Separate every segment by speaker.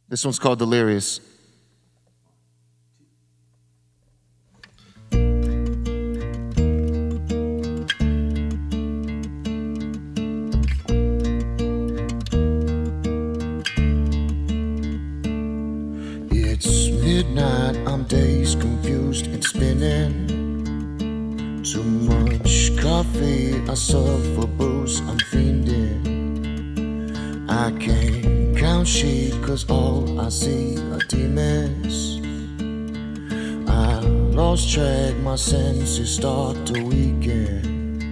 Speaker 1: This one's called Delirious. It's midnight, I'm dazed, confused and spinning. Too much coffee, I suffer booze, I'm fiending. I can't count sheep, cause all I see are demons. I lost track, my senses start to weaken.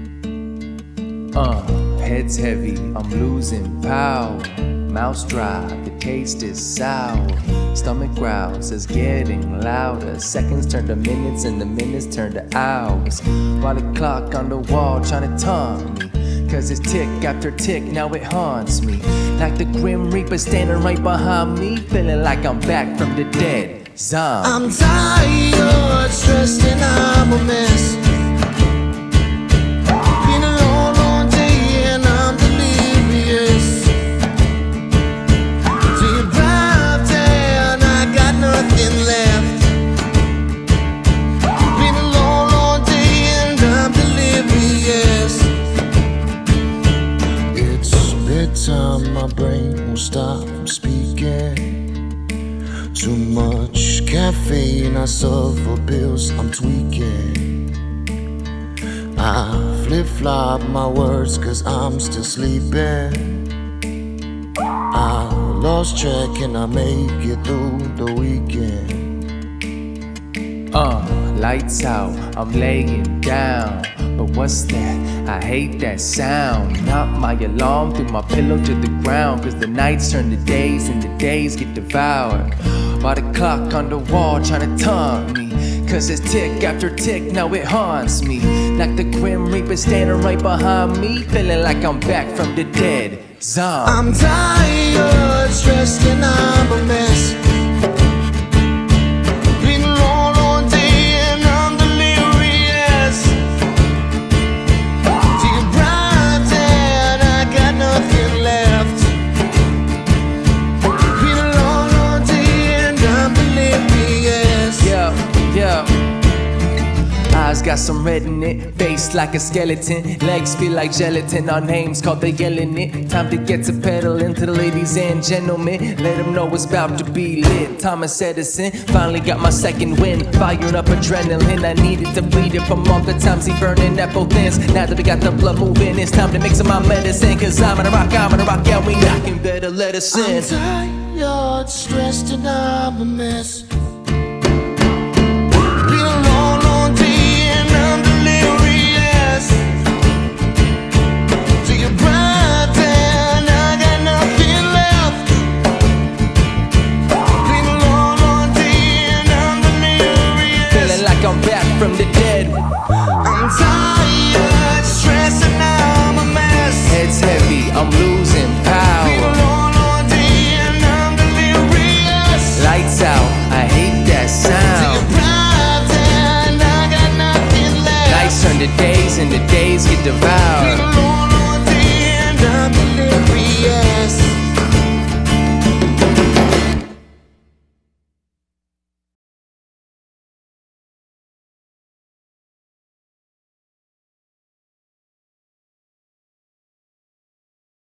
Speaker 2: Head's heavy, I'm losing power. Mouth's dry, the taste is sour. Stomach growls, it's getting louder. Seconds turn to minutes and the minutes turn to hours. While the clock on the wall trying to taunt me, cause it's tick after tick, now it haunts me. Like the Grim Reaper standing right behind me, feeling like I'm back from the dead zombie.
Speaker 1: I'm tired, stressed and I'm a mess. Been alone all day and I'm delirious. Till you drive down, I got nothing left. Been alone all day and I'm delirious. It's bedtime, my brain won't stop from speaking. Too much caffeine, I suffer pills, I'm tweaking. I flip-flop my words cause I'm still sleeping. I lost track and I make it through the weekend.
Speaker 2: Lights out, I'm laying down. But what's that? I hate that sound. Knock my alarm through my pillow to the ground. Cause the nights turn to days and the days get devoured. By the clock on the wall trying to taunt me, cause it's tick after tick, now it haunts me. Like the Grim Reaper standing right behind me, feeling like I'm back from the dead zombie.
Speaker 1: I'm tired, stressed and I'm a mess. Been alone all day and I'm delirious. Till you drive down, I got nothing left. Been alone all day and I'm delirious.
Speaker 2: Yeah. Eyes got some red in it, face like a skeleton, legs feel like gelatin, our names called they yelling it. Time to get to pedaling to the ladies and gentlemen, let them know it's about to be lit. Thomas Edison, finally got my second win, firing up adrenaline, I needed to bleed it from all the times he burning at both ends. Now that we got the blood moving, it's time to mix some my medicine, cause I'm gonna rock, yeah, we knocking, better let us in.
Speaker 1: I'm tired, stressed and I'm a mess.